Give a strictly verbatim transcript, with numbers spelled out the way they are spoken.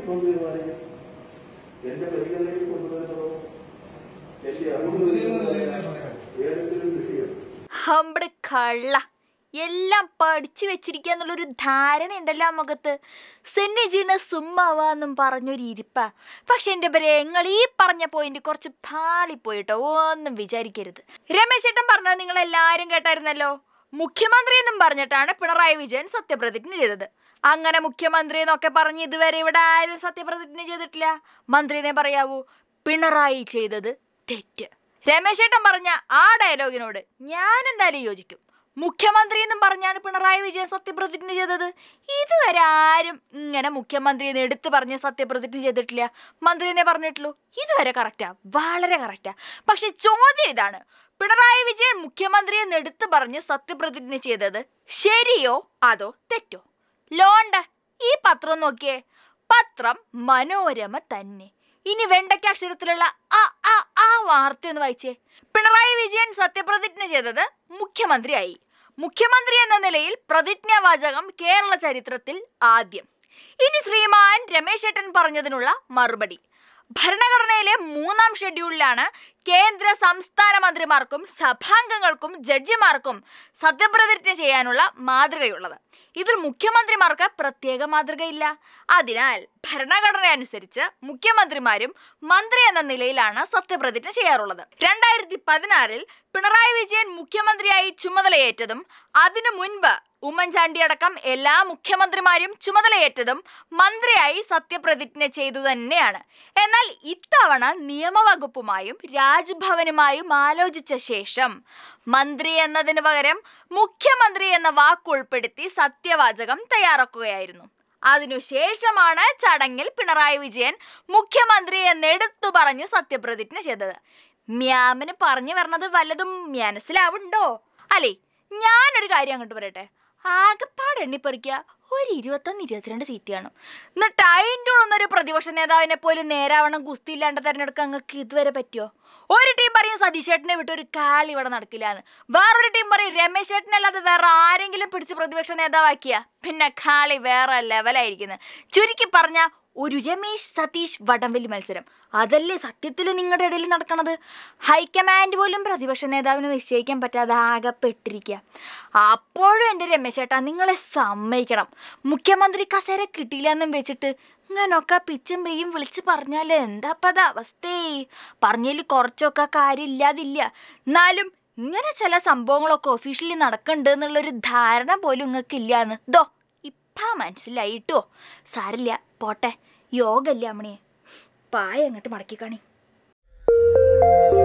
ഹമ്പട് കള്ള എല്ലാം പഠിച്ചു വെച്ചിരിക്കുക എന്നുള്ളൊരു ധാരണ ഉണ്ടല്ലോ ആ മുഖത്ത്. സെന്നിജീന സുമ്മാവാന്നും പറഞ്ഞൊരു ഇരിപ്പ. പക്ഷെ എൻ്റെ പേരെ നിങ്ങൾ ഈ പറഞ്ഞ പോയിന്റ് കുറച്ച് പാളിപ്പോയിട്ടോ, ഒന്നും വിചാരിക്കരുത്. രമേശ് ചേട്ടൻ പറഞ്ഞത് നിങ്ങൾ എല്ലാവരും കേട്ടായിരുന്നല്ലോ. മുഖ്യമന്ത്രി എന്നും പറഞ്ഞിട്ടാണ് പിണറായി വിജയൻ സത്യപ്രതിജ്ഞ ചെയ്തത്. അങ്ങനെ മുഖ്യമന്ത്രി എന്നൊക്കെ പറഞ്ഞ് ഇതുവരെ ഇവിടെ ആരും സത്യപ്രതിജ്ഞ ചെയ്തിട്ടില്ല. മന്ത്രിനെ പറയാവൂ, പിണറായി ചെയ്തത് തെറ്റ്. രമേശ് ചേട്ടൻ പറഞ്ഞ ആ ഡയലോഗിനോട് ഞാൻ എന്തായാലും യോജിക്കും. മുഖ്യമന്ത്രി എന്നും പറഞ്ഞാണ് പിണറായി വിജയൻ സത്യപ്രതിജ്ഞ ചെയ്തത്. ഇതുവരെ ആരും ഇങ്ങനെ മുഖ്യമന്ത്രിയെന്ന് എടുത്തു പറഞ്ഞ് സത്യപ്രതിജ്ഞ ചെയ്തിട്ടില്ല. മന്ത്രിനെ പറഞ്ഞിട്ടുള്ളൂ. ഇതുവരെ കറക്റ്റാ, വളരെ കറക്റ്റാ. പക്ഷെ ചോദ്യം ഇതാണ്, പിണറായി വിജയൻ മുഖ്യമന്ത്രിയെന്ന് എടുത്തു പറഞ്ഞ് സത്യപ്രതിജ്ഞ ചെയ്തത് ശരിയോ അതോ തെറ്റോ? ലോണ്ട ഈ പത്രം നോക്കിയേ, പത്രം മനോരമ തന്നെ. ഇനി വെണ്ടയ്ക്ക അക്ഷരത്തിലുള്ള ആ ആ ആ വാർത്ത ഒന്ന് വായിച്ചേ. പിണറായി വിജയൻ സത്യപ്രതിജ്ഞ ചെയ്തത് മുഖ്യമന്ത്രിയായി. മുഖ്യമന്ത്രി എന്ന നിലയിൽ പ്രതിജ്ഞാവാചകം കേരള ചരിത്രത്തിൽ ആദ്യം. ഇനി ശ്രീമാൻ രമേശ് ചേട്ടൻ പറഞ്ഞതിനുള്ള മറുപടി. ഭരണഘടനയിലെ മൂന്നാം ഷെഡ്യൂളിലാണ് കേന്ദ്ര സംസ്ഥാന മന്ത്രിമാർക്കും സഭാംഗങ്ങൾക്കും ജഡ്ജിമാർക്കും സത്യപ്രതിജ്ഞ ചെയ്യാനുള്ള മാതൃകയുള്ളത്. ഇതിൽ മുഖ്യമന്ത്രിമാർക്ക് പ്രത്യേക മാതൃകയില്ല. അതിനാൽ ഭരണഘടന അനുസരിച്ച് മുഖ്യമന്ത്രിമാരും മന്ത്രി എന്ന നിലയിലാണ് സത്യപ്രതിജ്ഞ ചെയ്യാറുള്ളത്. രണ്ടായിരത്തി പതിനാറിൽ പിണറായി വിജയൻ മുഖ്യമന്ത്രിയായി ചുമതലയേറ്റതും അതിനു മുൻപ് ഉമ്മൻചാണ്ടി അടക്കം എല്ലാ മുഖ്യമന്ത്രിമാരും ചുമതലയേറ്റതും മന്ത്രിയായി സത്യപ്രതിജ്ഞ ചെയ്തു തന്നെയാണ്. എന്നാൽ ഇത്തവണ നിയമവകുപ്പുമായും രാജ്ഭവനുമായും ആലോചിച്ച ശേഷം മന്ത്രി എന്നതിന് പകരം മുഖ്യമന്ത്രി എന്ന വാക്കുൾപ്പെടുത്തി സത്യവാചകം തയ്യാറാക്കുകയായിരുന്നു. അതിനുശേഷമാണ് ചടങ്ങിൽ പിണറായി വിജയൻ മുഖ്യമന്ത്രി എന്നെടുത്തു പറഞ്ഞു സത്യപ്രതിജ്ഞ ചെയ്തത്. മ്യാമിന് പറഞ്ഞു വരണത് വല്ലതും മനസ്സിലാവുണ്ടോ? അല്ലേ, ഞാനൊരു കാര്യം അങ്ങോട്ട് പറയട്ടെ. ആകെപ്പാട് എണ്ണിപ്പറിക്കുക ഒരു ഇരുപത്തൊന്ന് ഇരുപത്തിരണ്ട് സീറ്റ് കാണും. എന്നിട്ട് അതിൻ്റെ ഉള്ളൊന്നൊരു പ്രതിപക്ഷ നേതാവിനെ പോലും നേരാവണ്ണം ഗുസ്തി ഇല്ലാണ്ട് തിരഞ്ഞെടുക്കാൻ നിങ്ങൾക്ക് ഇതുവരെ പറ്റുമോ? ഒരു ടീം പറയും സതീഷ് ചേട്ടനെ വിട്ട് ഒരു കാളി ഇവിടെ നടക്കില്ല എന്ന്, വേറൊരു ടീം പറയും രമേശ് ചേട്ടനല്ലാതെ വേറെ ആരെങ്കിലും പിടിച്ച് പ്രതിപക്ഷ നേതാവാക്കിയ പിന്നെ കാളി വേറെ ലെവലായിരിക്കുന്നത്. ചുരുക്കി പറഞ്ഞ ഒരു രമേശ് സതീഷ് വടംവലി മത്സരം, അതല്ലേ സത്യത്തിൽ നിങ്ങളുടെ ഇടയിൽ നടക്കണത്. ഹൈക്കമാൻഡ് പോലും പ്രതിപക്ഷ നേതാവിനെ നിശ്ചയിക്കാൻ പറ്റാതെ ആകെപ്പെട്ടിരിക്കുക. അപ്പോഴും എൻ്റെ രമേശ് ചേട്ടാ നിങ്ങളെ സമ്മതിക്കണം. മുഖ്യമന്ത്രി കസേര കിട്ടിയില്ല എന്നും വെച്ചിട്ട് ഇങ്ങനൊക്കെ പിച്ചും പെയ്യും വിളിച്ച് പറഞ്ഞാൽ എന്താപ്പത അവസ്ഥേ? പറഞ്ഞതിൽ കുറച്ചൊക്കെ കാര്യമില്ലാതില്ല. എന്നാലും ഇങ്ങനെ ചില സംഭവങ്ങളൊക്കെ ഒഫീഷ്യലി നടക്കുന്നുണ്ട് എന്നുള്ളൊരു ധാരണ പോലും നിങ്ങൾക്ക് ഇല്ലയെന്ന് ദോ ഇപ്പം മനസ്സിലായിട്ടോ. സാരില്ല, പോട്ടെ. യോഗല്ലേ അമ്മണിയെ, പായ അങ്ങോട്ട് മടക്കി കാണി.